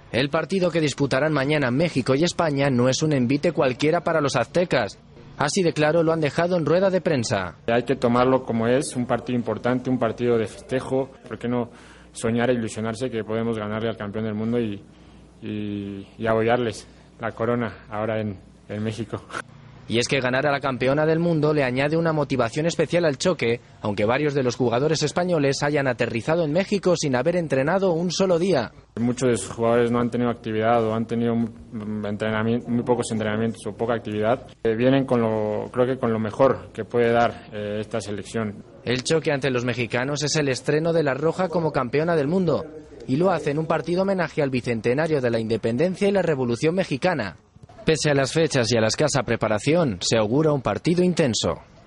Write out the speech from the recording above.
El partido que disputarán mañana México y España no es un envite cualquiera para los aztecas. Así de claro lo han dejado en rueda de prensa. Hay que tomarlo como es, un partido importante, un partido de festejo. ¿Por qué no soñar e ilusionarse que podemos ganarle al campeón del mundo y abollarles la corona ahora en México? Y es que ganar a la campeona del mundo le añade una motivación especial al choque, aunque varios de los jugadores españoles hayan aterrizado en México sin haber entrenado un solo día. Muchos de sus jugadores no han tenido actividad o han tenido muy pocos entrenamientos o poca actividad. Vienen creo que con lo mejor que puede dar esta selección. El choque ante los mexicanos es el estreno de la Roja como campeona del mundo, y lo hace en un partido homenaje al bicentenario de la independencia y la Revolución Mexicana. Pese a las fechas y a la escasa preparación, se augura un partido intenso.